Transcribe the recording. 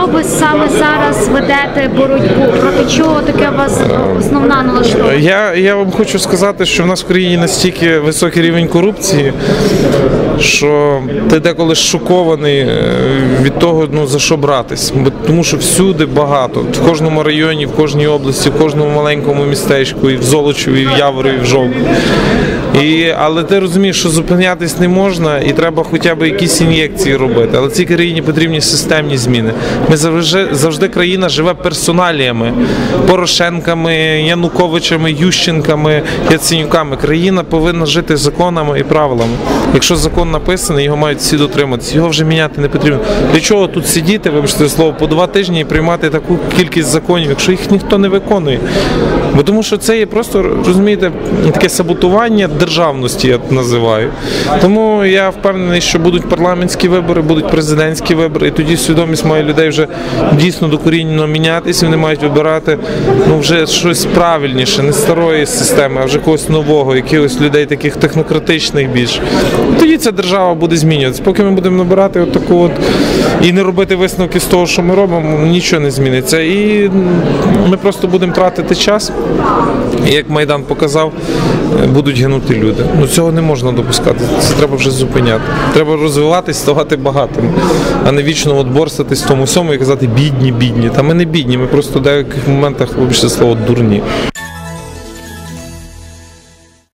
ви саме зараз ведете боротьбу? Проти чого таке у вас основна налаштовка? Я вам хочу сказати, що в нас в країні настільки високий рівень корупції, що ти деколи шокований від того, за що братись. Тому що всюди багато, в кожному районі, в кожній області, в кожному маленькому містечку, і в Золочеві, і в Яворі, і в Жовтні. Але ти розумієш, що зупинятись не можна і треба хоча б якісь ін'єкції робити. Але цій країні потрібні системні зміни. Ми завжди країна живе персоналіями, Порошенками, Януковичами, Ющенками, Яценюками. Країна повинна жити законами і правилами. Якщо закон написаний, його мають всі дотриматися. Його вже міняти не потрібно. Для чого тут сидіти, вибачте слово, по 2 тижні і приймати таку кількість законів, якщо їх ніхто не виконує? Бо тому що це є просто, розумієте, таке саботування державності, я називаю. Тому я впевнений, що будуть парламентські вибори, будуть президентські вибори, і тоді свідомість має людей вже дійсно докорінно мінятися, вони мають вибирати вже щось правильніше, не старої системи, а вже когось нового, якихось людей таких технократичних більш. І тоді ця держава буде змінюватися. Поки ми будемо набирати і не робити висновки з того, що ми робимо, нічого не зміниться. І ми просто будемо тратити час, і як Майдан показав, будуть гинути люди. Цього не можна допускати, це треба вже зупиняти. Треба розвиватись, ставати багатим, а не вічно борсатись в тому всьому і казати бідні. Та ми не бідні, ми просто в деяких моментах, вибачте слово, дурні.